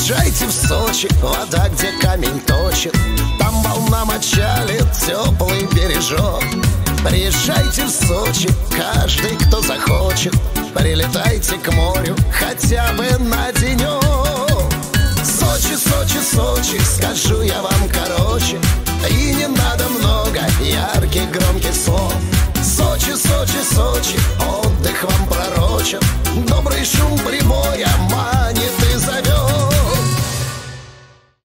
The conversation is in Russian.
Приезжайте в Сочи, вода, где камень точит, там волна мочалит, теплый бережок. Приезжайте в Сочи, каждый, кто захочет, прилетайте к морю хотя бы на денек.